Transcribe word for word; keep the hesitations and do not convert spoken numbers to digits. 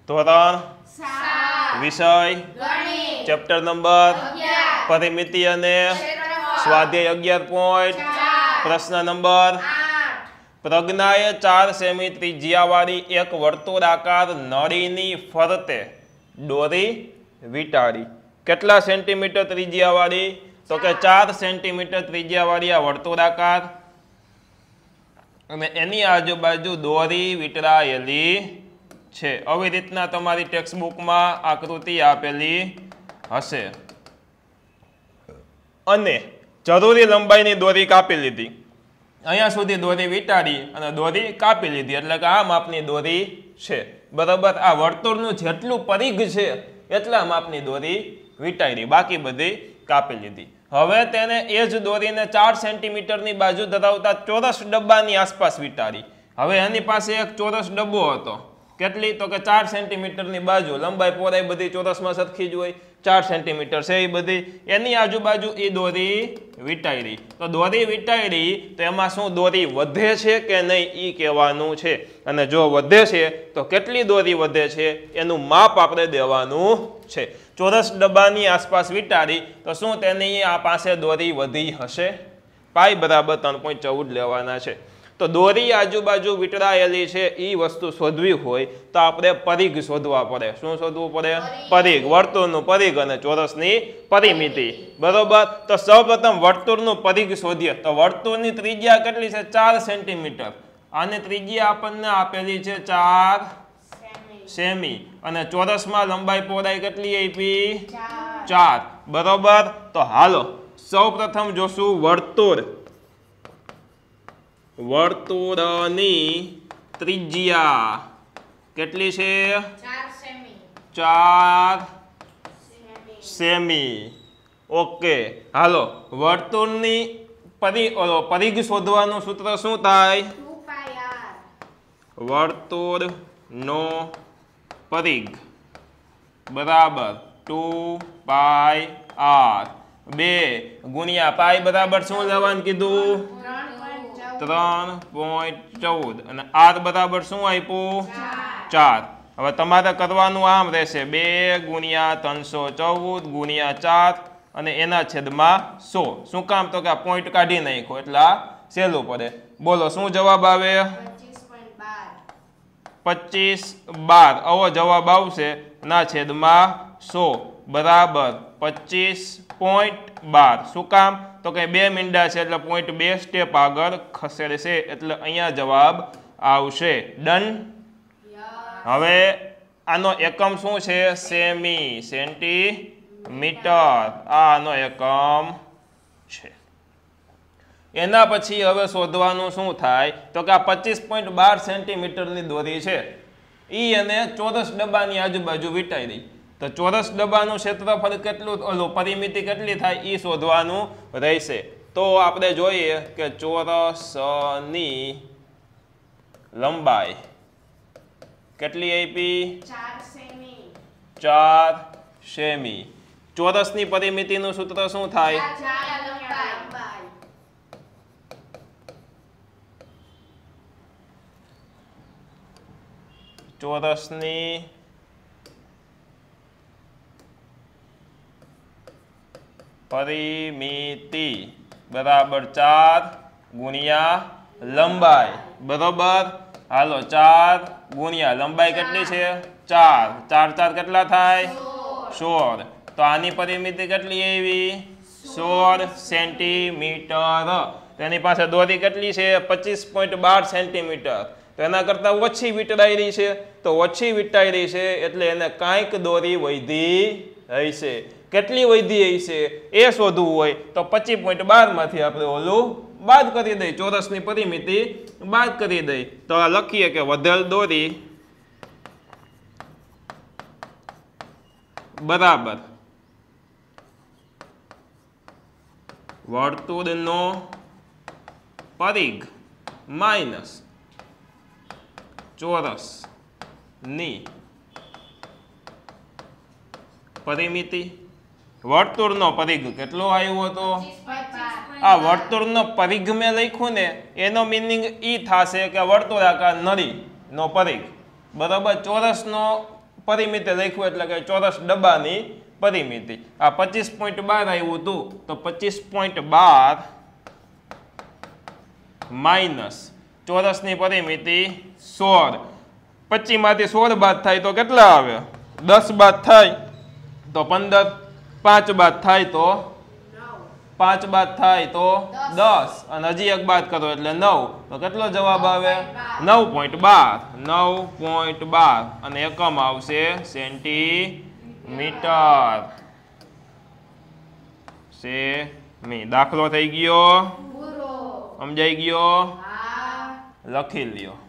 ધોરણ સાત વિષય ગણિત ચેપ્ટર નંબર અગિયાર પરિમિતિ અને ક્ષેત્રફળ સ્વાધ્યાય અગિયાર પોઈન્ટ ચાર પ્રશ્ન નંબર આઠ પ્રજ્ઞાએ ચાર સેમી ત્રિજ્યાવાળી એક વર્તુળાકાર નળીની ફરતે દોરી વીંટાળી. કેટલા સેન્ટીમીટર ત્રિજ્યાવાળી? તો કે ચાર સેન્ટીમીટર ત્રિજ્યાવાળી આ વર્તુળાકાર અને એની આજુબાજુ દોરી વીંટળાયેલી છે. આવી રીતના તમારી ટેક્સ્ટ બુકમાં આકૃતિ આપેલી હશે અને જરૂરી લંબાઈની દોરી કાપી લીધી. અહીંયા સુધી દોરી વીંટાળી અને દોરી કાપી લીધી એટલે કે આ માપની દોરી છે. બરાબર. આ વર્તુળનું જેટલું પરિઘ છે એટલા માપની દોરી વીંટાળી, બાકી બધી કાપી લીધી. હવે તેને એ જ દોરીને ચાર સેન્ટીમીટરની બાજુ ધરાવતા ચોરસ ડબ્બાની આસપાસ વીંટાળી. હવે એની પાસે એક ચોરસ ડબ્બો હતો. કેટલી? તો કે ચાર સેન્ટીમીટરની બાજુ. લંબાઈ પહોળાઈ બધી ચોરસમાં સરખી જ હોય, ચાર સેન્ટીમીટર છે એ બધી. એની આજુબાજુ એ દોરી વીંટાળી. તો દોરી વીંટાળી તો એમાં શું દોરી વધે છે કે નહીં એ કહેવાનું છે. અને જો વધે છે તો કેટલી દોરી વધે છે એનું માપ આપણે દેવાનું છે. ચોરસ ડબ્બાની આસપાસ વીંટાળી તો શું તેની આ પાસે દોરી વધી હશે? પાઈ બરાબર ત્રણ પોઈન્ટ ચૌદ લેવાના છે. તો દોરી આજુબાજુ વીંટળાયેલી છે એ વસ્તુ શોધવી હોય તો આપણે પરિઘ શોધવા પડે. શું શોધવું પડે? પરિઘ. વર્તુળનું પરિઘ અને ચોરસની પરિમિતિ. બરોબર. તો સૌપ્રથમ વર્તુળનું પરિઘ શોધીએ તો વર્તુળની ત્રિજ્યા કેટલી છે? ચાર સેન્ટીમીટર. અને ત્રિજ્યા આપણને આપેલી છે ચાર સેમી અને ચોરસમાં લંબાઈ પહોળાઈ કેટલી આપી? ચાર. બરોબર. તો હાલો સૌપ્રથમ જોશું વર્તુળ. વર્તુળની ત્રિજ્યા કેટલી છે? ચાર સેમી. ઓકે. હાલો વર્તુળની પરિ પરિઘ શોધવાનું સૂત્ર શું થાય? વર્તુળનો પરિઘ બરાબર ટુ પાઈ આર. બે ગુણ્યા પાઈ બરાબર શું લેવાનું કીધું? ત્રણ પોઈન્ટ ચૌદ. અને આર બરાબર શું આપ્યું? ચાર. હવે તમારે કરવાનું આમ રહેશે બે ગુણ્યા ત્રણસો ચૌદ ગુણ્યા ચાર અને એના છેદમાં સો. શું કામ? તો કે આ પોઈન્ટ કાઢી નાખો એટલે આ સહેલું પડે. બોલો શું જવાબ આવે? પચીસ બાર. આવો જવાબ આવશે. ના છેદમાં સો બરાબર પચીસ પોઈન્ટ બાર. શું કામ? તો કે બે મીંડા છે એટલે પોઈન્ટ બે સ્ટેપ આગળ ખસેડશે એટલે અહીંયા જવાબ આવશે. ડન. હવે આનો એકમ શું છે? સેમી. સેન્ટીમીટર આનો એકમ છે. એના પછી હવે શોધવાનું શું થાય? તો કે આ પચીસ પોઈન્ટ બાર સેન્ટીમીટરની દોરી છે ઈ અને ચોરસ ડબ્બાની આજુબાજુ વીંટાળી. તો ચોરસ ડબ્બાનું ક્ષેત્રફળ કેટલું, ઓલું પરિમિતિ કેટલી થાય એ શોધવાનું રહેશે. તો આપણે જોઈએ કે ચોરસની લંબાઈ કેટલી આપી? ચાર સેમી. ચોરસની પરિમિતિનું સૂત્ર શું થાય? ચોરસની પરિમિતિ બરાબર ચાર ગુણ્યા લંબાઈ. બરોબર. હાલો ચાર ગુણ્યા લંબાઈ કેટલી છે? ચાર. ચાર ચાર કેટલા થાય? સોળ. તો આની પરિમિતિ કેટલી આવી? સોળ સેન્ટીમીટર. તેની પાસે દોરી કેટલી છે? પચીસ પોઈન્ટ બાર સેન્ટીમીટર. તો એના કરતા ઓછી વીંટળાયેલી છે. તો ઓછી વીંટાયેલી છે એટલે એને કાંઈક દોરી વધી હશે. કેટલી વધી હશે એ શોધવું હોય તો પચીસ પોઈન્ટ બાર માંથી આપણે ઓલું બાદ કરી દઈએ, ચોરસની પરિમિતિ બાદ કરી દઈએ. તો આ લખીએ કે વધેલ દોરી બરાબર વર્તુળનો પરિઘ માઇનસ ચોરસની પરિમિતિ. વર્તુળનો પરિઘ કેટલો આવ્યો હતો? આ વર્તુળનો પરિઘ મેં લખ્યું ને એનો મીનિંગ ઈ થશે કે વર્તુળાકાર નળીનો પરિઘ બરાબર ચોરસનો પરિમિતિ લખ્યું એટલે કે ચોરસ ડબ્બાની પરિમિતિ. આ પચીસ પોઈન્ટ બાર આવ્યું હતું તો પચીસ પોઈન્ટ બાર માઇનસ ચોરસની પરિમિતિ સોળ. પચીસ માંથી સોળ બાદ થાય તો કેટલા આવે? દસ બાદ થાય તો પંદર. પાંચ બાદ થાય તો પાંચ બાદ થાય તો દસ અને હજી એક બાદ કરો એટલે નવ. તો કેટલો જવાબ આવે? નવ પોઈન્ટ બાર. નવ પોઈન્ટ બાર અને એકમ આવશે સેન્ટીમીટર. સેમી. દાખલો થઈ ગયો? સમજાઈ ગયો? લખી લ્યો.